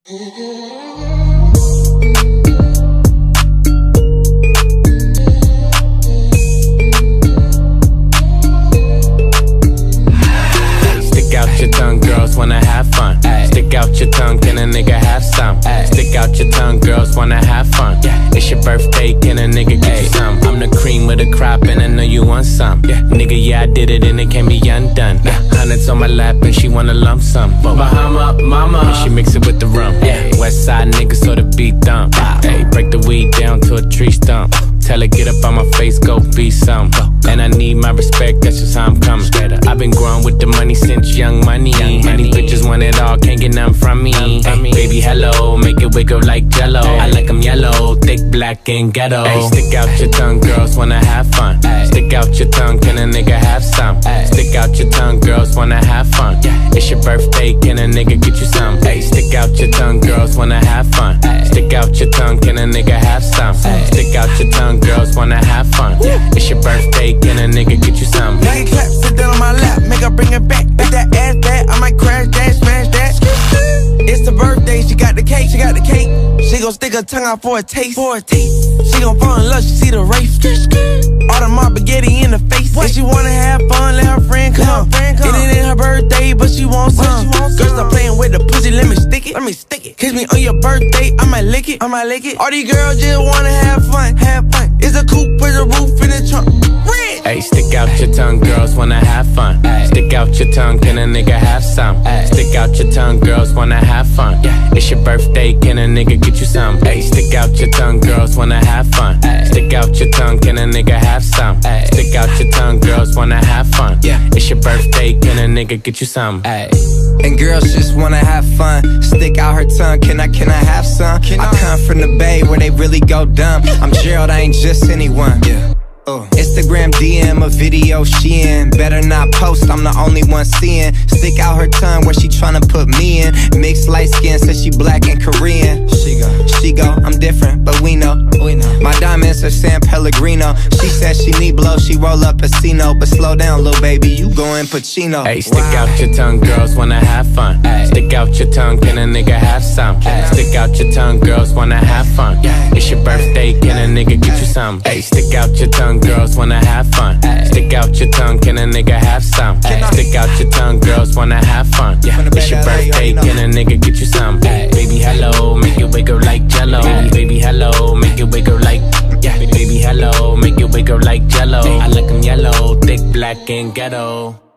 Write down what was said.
Stick out your tongue, girls wanna have fun. Stick out your tongue, can a nigga have some? Stick out your tongue, girls wanna have fun. It's your birthday, can a nigga get you some? I'm the cream with a crop and I know you want some. Nigga, yeah, I did it and it can't be undone. Hundreds on my lap and she wanna lump sum. Bahama mama, and she mix it with the rum. West side nigga, so the beat thump. Hey, break the weed down to a tree stump. Tell her get up on my face, go be some. And I need my respect, that's just how I'm coming. I've been growing with the money since young money. Many bitches want it all, can't get none from me. Hey, baby, hello, make it wiggle like jello. I like them yellow, thick, black, and ghetto. Hey, stick out your tongue, girls wanna have fun. Stick out your tongue, can a nigga have some? Stick out your tongue, girls wanna have fun. It's your birthday, can a nigga get you some? Hey, stick out your tongue, girls wanna have fun. Stick out your tongue, can a nigga have some? Stick out your tongue, girls wanna have fun. It's your birthday, can a nigga get you some? Nigga clap, sit down on my lap, make her bring it back. If that ass bad, I might crash that, smash that. It's her birthday, she got the cake, she got the cake. She gon' stick her tongue out for a taste, She gon' fall in love, she see the race. All the mob spaghetti in the face. If she wanna have fun, let her friend come. It ain't her birthday, but she wants some. Girl, stop playing with the pussy, let me stick it. Kiss me on your birthday, I might lick it. All these girls just wanna have fun. It's a coupe with a roof in the trunk. Hey, stick out your tongue, girls wanna have fun. Stick out your tongue, can a nigga have some? Stick out your tongue, girls wanna have fun. It's your birthday, can a nigga get you some? Hey, stick out your tongue, girls wanna have fun. Stick out your tongue, can a nigga have some? Stick out your tongue, girls wanna have fun. It's your birthday, can a nigga get you some? And girls just wanna have fun. Stick out her tongue, can I have some? I come from the Bay where they really go dumb. I'm Gerald, I ain't just anyone. Instagram DM a video she in. Better not post, I'm the only one seeing. Stick out her tongue where she tryna put me in. Mixed light skin, says she black and Korean. She go, I'm different, but we know. My diamonds are San Pellegrino. She says she need blow, she roll up Pacino. But slow down, little baby, you going Pacino. Hey, stick out your tongue, girls wanna have fun. Stick out your tongue, can a nigga have some? Stick out your tongue, girls wanna have fun. It's your birthday, can a nigga get you some? Hey, stick out your tongue, girls wanna have fun. Stick out your tongue, can a nigga have some? Stick out your tongue, girls wanna have fun. It's your birthday, can a nigga get you some? Baby, hello, make it wiggle like jello. Baby, hello, make it wiggle like. Baby, hello, make it wiggle like jello. I like them yellow, thick, black, and ghetto.